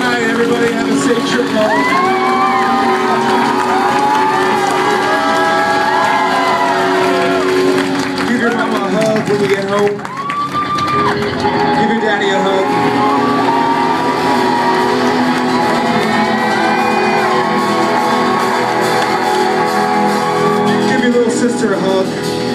night, everybody. Have a safe trip home. Give your mama a hug when you get home. Give your daddy a hug. Give your little sister a hug.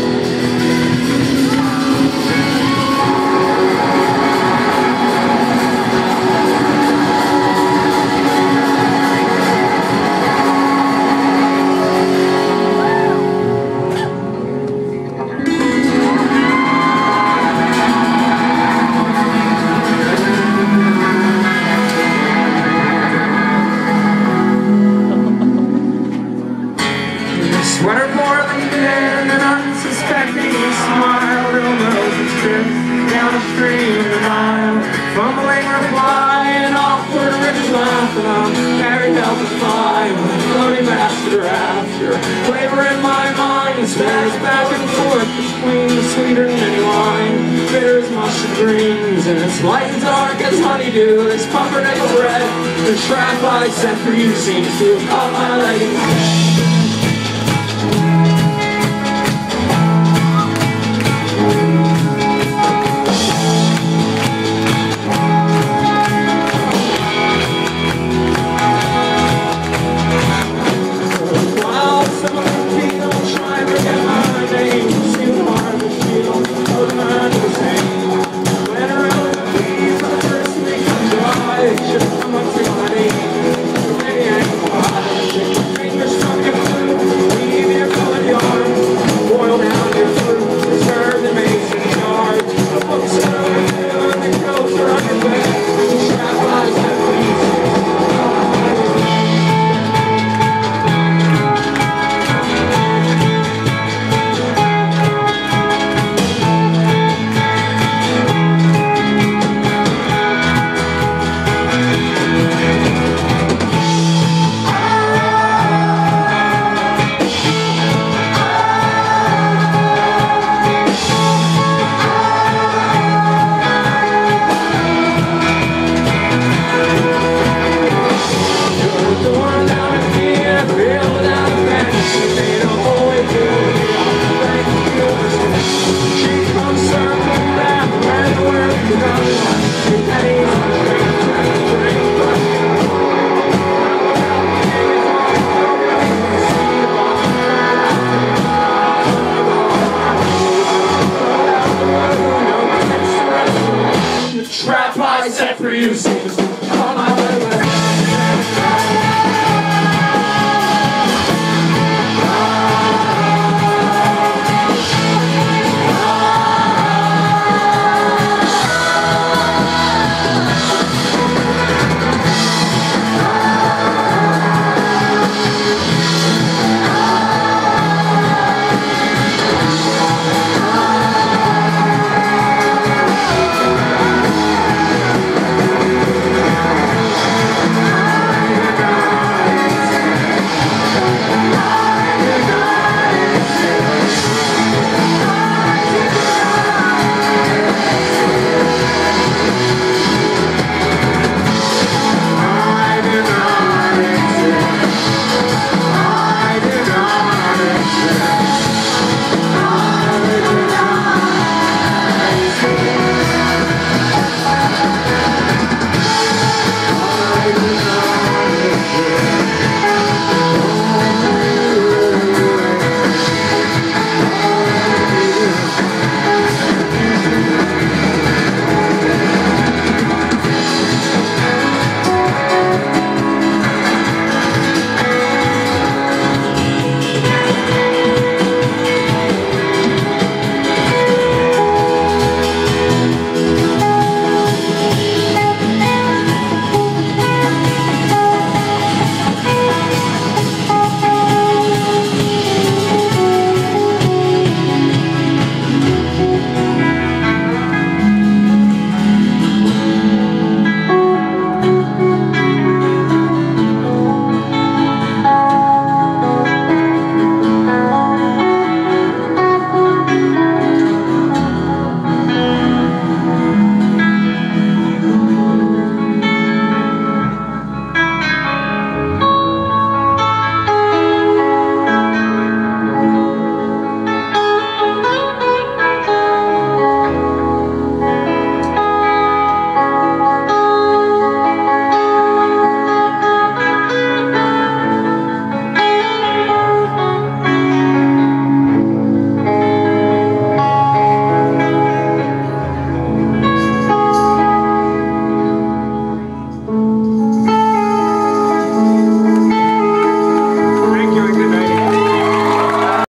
Sweater more than thin, an unsuspecting smile. Rumba opens trip down the stream in a mile. Fumbling reply, an awkward rich laugh, and I'm carried out the fire, floating master after. Flavor in my mind spins back and forth between the sweeter than any wine. Bitter as mustard greens, and it's light and dark as honeydew. This pumpernickel bread, the trap I set for you seems to have caught my leg. Trap I set for you seems to come